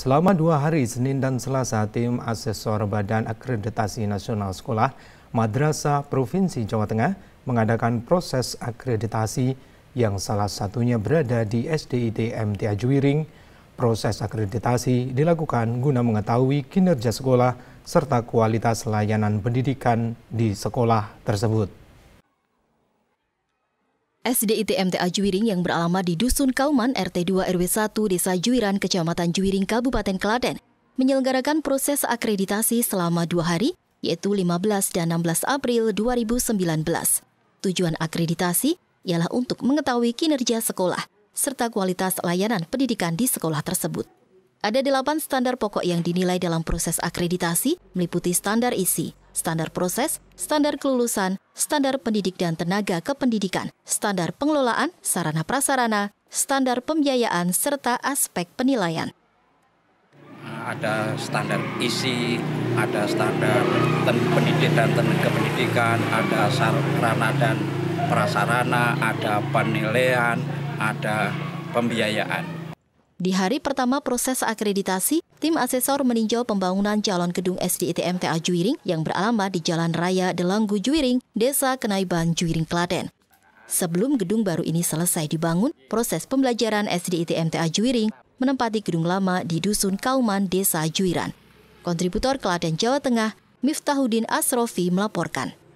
Selama 2 hari, Senin dan Selasa, tim asesor Badan Akreditasi Nasional Sekolah Madrasah Provinsi Jawa Tengah mengadakan proses akreditasi yang salah satunya berada di SDIT MTA Juwiring. Proses akreditasi dilakukan guna mengetahui kinerja sekolah serta kualitas layanan pendidikan di sekolah tersebut. SDIT MTA Juwiring yang beralamat di Dusun Kauman RT 2 RW 1 Desa Juwiran, Kecamatan Juwiring, Kabupaten Klaten, menyelenggarakan proses akreditasi selama 2 hari, yaitu 15 dan 16 April 2019. Tujuan akreditasi ialah untuk mengetahui kinerja sekolah serta kualitas layanan pendidikan di sekolah tersebut. Ada 8 standar pokok yang dinilai dalam proses akreditasi, meliputi standar isi, standar proses, standar kelulusan, standar pendidik dan tenaga kependidikan, standar pengelolaan, sarana prasarana, standar pembiayaan, serta aspek penilaian. Ada standar isi, ada standar pendidik dan tenaga pendidikan, ada sarana dan prasarana, ada penilaian, ada pembiayaan. Di hari pertama proses akreditasi, tim asesor meninjau pembangunan calon gedung SDIT MTA Juwiring yang beralamat di Jalan Raya Delanggu Juwiring, Desa Kenaiban, Juwiring, Klaten. Sebelum gedung baru ini selesai dibangun, proses pembelajaran SDIT MTA Juwiring menempati gedung lama di Dusun Kauman, Desa Juwiran. Kontributor Klaten, Jawa Tengah, Miftahuddin Asrofi melaporkan.